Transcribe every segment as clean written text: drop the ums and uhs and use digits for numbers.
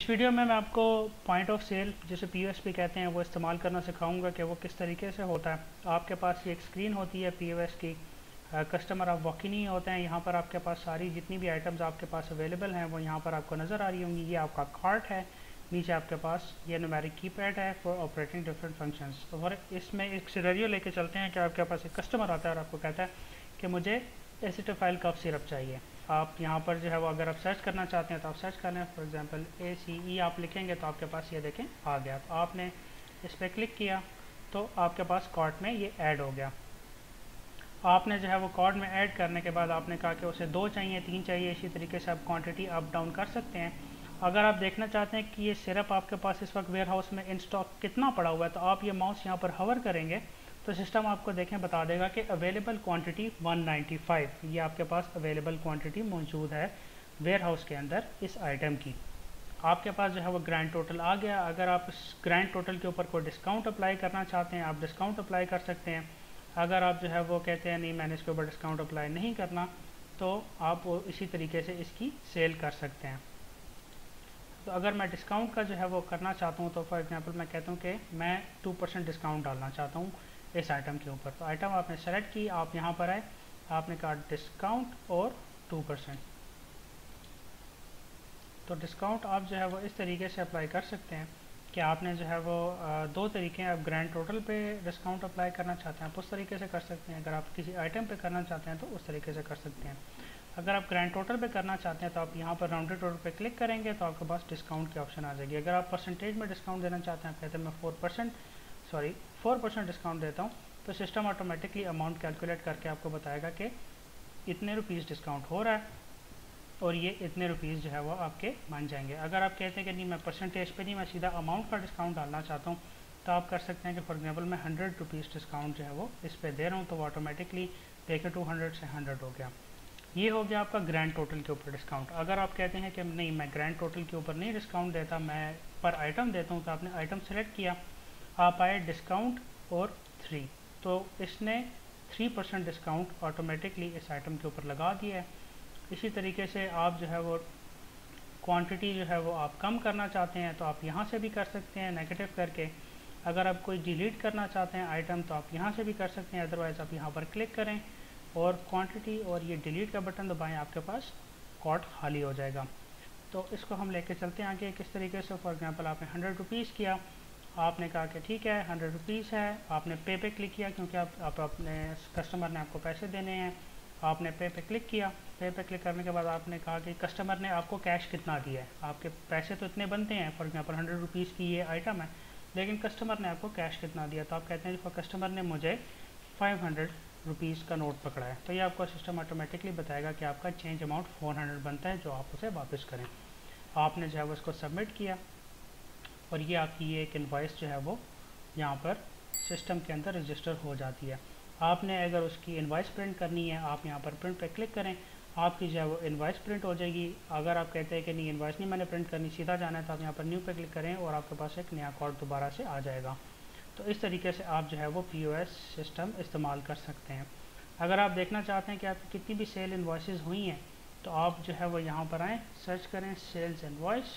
इस वीडियो में मैं आपको पॉइंट ऑफ सेल जिसे पीओएस भी कहते हैं वो इस्तेमाल करना सिखाऊंगा कि वो किस तरीके से होता है। आपके पास ये एक स्क्रीन होती है पीओएस की। कस्टमर आप वॉक इन ही होते हैं। यहाँ पर आपके पास सारी जितनी भी आइटम्स आपके पास अवेलेबल हैं वो यहाँ पर आपको नज़र आ रही होंगी। ये आपका कार्ट है, नीचे आपके पास ये न्यूमेरिक कीपैड है फॉर ऑपरेटिंग डिफरेंट फंक्शंस। और इसमें एक सिनेरियो लेके चलते हैं कि आपके पास एक कस्टमर आता है और आपको कहता है कि मुझे एसिटोफाइल कफ सिरप चाहिए। आप यहाँ पर जो है वो अगर आप सर्च करना चाहते हैं तो आप सर्च कर लें। फॉर एग्जांपल ACE आप लिखेंगे तो आपके पास ये देखें आ गया। तो आपने इस पर क्लिक किया तो आपके पास कार्ट में ये ऐड हो गया। आपने जो है वो कार्ट में ऐड करने के बाद आपने कहा कि उसे 2 चाहिए, 3 चाहिए, इसी तरीके से आप क्वांटिटी अप डाउन कर सकते हैं। अगर आप देखना चाहते हैं कि ये सिरप आपके पास इस वक्त वेयर हाउस में इन स्टॉक कितना पड़ा हुआ है तो आप ये माउस यहाँ पर हवर करेंगे तो सिस्टम आपको देखें बता देगा कि अवेलेबल क्वांटिटी 195, ये आपके पास अवेलेबल क्वांटिटी मौजूद है वेयर हाउस के अंदर इस आइटम की। आपके पास जो है वो ग्रैंड टोटल आ गया। अगर आप इस ग्रैंड टोटल के ऊपर कोई डिस्काउंट अप्लाई करना चाहते हैं आप डिस्काउंट अप्लाई कर सकते हैं। अगर आप जो है वो कहते हैं नहीं मैंने इसके ऊपर डिस्काउंट अप्लाई नहीं करना तो आप वो इसी तरीके से इसकी सेल कर सकते हैं। तो अगर मैं डिस्काउंट का जो है वो करना चाहता हूँ तो फॉर एग्जांपल मैं कहता हूँ कि मैं 2% डिस्काउंट डालना चाहता हूँ इस आइटम के ऊपर। तो आइटम आपने सेलेक्ट की, आप यहाँ पर आए, आपने कहा डिस्काउंट और 2%। तो डिस्काउंट आप जो है वो इस तरीके से अप्लाई कर सकते हैं कि आपने जो है वो 2 तरीके हैं। आप ग्रैंड टोटल पे डिस्काउंट अप्लाई करना चाहते हैं आप उस तरीके से कर सकते हैं। अगर आप किसी आइटम पे करना चाहते हैं तो उस तरीके से कर सकते हैं। अगर आप ग्रैंड टोटल पे करना चाहते हैं तो आप यहाँ पर राउंडेड टोटल पे क्लिक करेंगे तो आपके पास डिस्काउंट की ऑप्शन आ जाएगी। अगर आप परसेंटेज में डिस्काउंट देना चाहते हैं, कहते हैं मैं 4% डिस्काउंट देता हूँ, तो सिस्टम ऑटोमेटिकली अमाउंट कैलकुलेट करके आपको बताएगा कि इतने रुपीज़ डिस्काउंट हो रहा है और ये इतने रुपीज़ जो है वो आपके बन जाएंगे। अगर आप कहते हैं कि नहीं मैं परसेंटेज पे नहीं, मैं सीधा अमाउंट का डिस्काउंट डालना चाहता हूँ, तो आप कर सकते हैं कि फॉर एग्जांपल मैं 100 रुपीज़ डिस्काउंट जो है वो इस पे दे रहा हूँ तो वो ऑटोमेटिकली देखिए 200 से 100 हो गया। ये हो गया आपका ग्रैंड टोटल के ऊपर डिस्काउंट। अगर आप कहते हैं कि नहीं मैं ग्रैंड टोटल के ऊपर नहीं डिस्काउंट देता, मैं पर आइटम देता हूँ, तो आपने आइटम सेलेक्ट किया, आप आए डिस्काउंट और 3, तो इसने 3% डिस्काउंट ऑटोमेटिकली इस आइटम के ऊपर लगा दिया है। इसी तरीके से आप जो है वो क्वांटिटी जो है वो आप कम करना चाहते हैं तो आप यहाँ से भी कर सकते हैं नेगेटिव करके। अगर आप कोई डिलीट करना चाहते हैं आइटम तो आप यहाँ से भी कर सकते हैं, अदरवाइज़ आप यहाँ पर क्लिक करें और क्वांटिटी और ये डिलीट का बटन दबाएं, आपके पास कार्ट खाली हो जाएगा। तो इसको हम लेके चलते हैं आगे किस तरीके से। फॉर एग्जांपल आपने 100 रुपीज़ किया, आपने कहा कि ठीक है 100 रुपीज़ है, आपने पे क्लिक किया क्योंकि आप अपने कस्टमर ने आपको पैसे देने हैं। आपने पे क्लिक किया, पे क्लिक करने के बाद आपने कहा कि कस्टमर ने आपको कैश कितना दिया है। आपके पैसे तो इतने बनते हैं, फॉर एग्जांपल 100 रुपीज़ की ये आइटम है, लेकिन कस्टमर ने आपको कैश कितना दिया। तो आप कहते हैं कस्टमर ने मुझे 500 रुपीज़ का नोट पकड़ा है, तो ये आपको सिस्टम ऑटोमेटिकली बताएगा कि आपका चेंज अमाउंट 400 बनता है जो आप उसे वापस करें। आपने जो है वो इसको सबमिट किया और ये आपकी ये एक इनवॉइस जो है वो यहाँ पर सिस्टम के अंदर रजिस्टर हो जाती है। आपने अगर उसकी इनवॉइस प्रिंट करनी है आप यहाँ पर प्रिंट पे क्लिक करें, आपकी जो है वो इनवॉइस प्रिंट हो जाएगी। अगर आप कहते हैं कि नहीं इनवॉइस नहीं मैंने प्रिंट करनी, सीधा जाना है, तो आप यहाँ पर न्यू पे क्लिक करें और आपके पास एक नया कार्ड दोबारा से आ जाएगा। तो इस तरीके से आप जो है वो पीओएस सिस्टम इस्तेमाल कर सकते हैं। अगर आप देखना चाहते हैं कि आपकी कितनी भी सेल इनवॉइसेस हुई हैं तो आप जो है वो यहाँ पर आएँ, सर्च करें सेल्स इनवॉइस।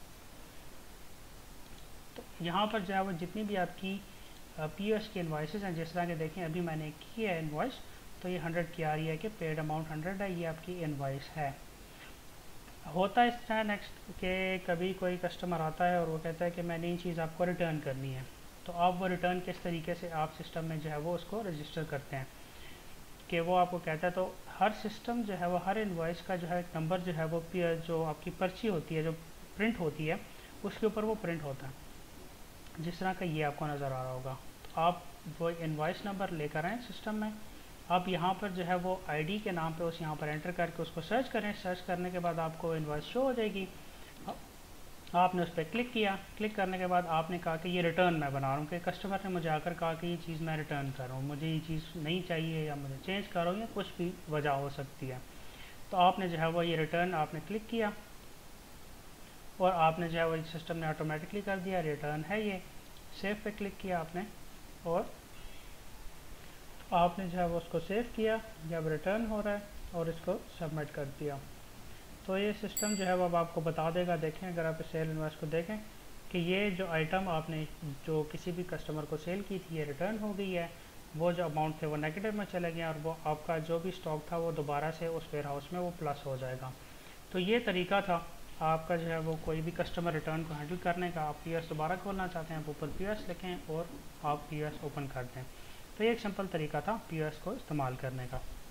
तो यहाँ पर जो है वो जितनी भी आपकी पीओएस की इनवॉइसेस हैं, जिस तरह के देखें अभी मैंने की है इनवॉइस, तो ये 100 की आ रही है कि पेड अमाउंट 100 है, ये आपकी इनवॉइस है। होता इस तरह नेक्स्ट के कभी कोई कस्टमर आता है और वो कहता है कि मैंने ये चीज़ आपको रिटर्न करनी है, तो आप वो रिटर्न किस तरीके से आप सिस्टम में जो है वो उसको रजिस्टर करते हैं कि वो आपको कहता है। तो हर सिस्टम जो है वो हर इनवॉइस का जो है नंबर जो है वो जो आपकी पर्ची होती है जो प्रिंट होती है उसके ऊपर वो प्रिंट होता है, जिस तरह का ये आपको नज़र आ रहा होगा। तो आप वो इनवॉइस नंबर लेकर आएँ सिस्टम में, आप यहाँ पर जो है वो आईडी के नाम पे उस यहाँ पर एंटर करके उसको सर्च करें। सर्च करने के बाद आपको इनवॉइस शो हो जाएगी। आपने उस पर क्लिक किया, क्लिक करने के बाद आपने कहा कि ये रिटर्न मैं बना रहा हूँ, कि कस्टमर ने मुझे आकर कहा कि ये चीज़ मैं रिटर्न कर रहा हूँ, मुझे ये चीज़ नहीं चाहिए या मुझे चेंज कर रहा हूँ या कुछ भी वजह हो सकती है। तो आपने जो है वो ये रिटर्न आपने क्लिक किया और आपने जो है वो सिस्टम ने ऑटोमेटिकली कर दिया, रिटर्न है ये। सेव पे क्लिक किया आपने और आपने जो है वो उसको सेव किया जब रिटर्न हो रहा है और इसको सबमिट कर दिया। तो ये सिस्टम जो है वो अब आपको बता देगा। देखें अगर आप सेल इनवॉइस को देखें कि ये जो आइटम आपने जो किसी भी कस्टमर को सेल की थी ये रिटर्न हो गई है, वो जो अमाउंट थे वो नेगेटिव में चले गए और वो आपका जो भी स्टॉक था वो दोबारा से उस वेयर हाउस में वो प्लस हो जाएगा। तो ये तरीका था आपका जो है वो कोई भी कस्टमर रिटर्न को हैंडल करने का। आप पी दोबारा खोलना चाहते हैं आप ऊपर पी लिखें और आप पी ओपन कर दें। तो ये एक सिंपल तरीका था पी को इस्तेमाल करने का।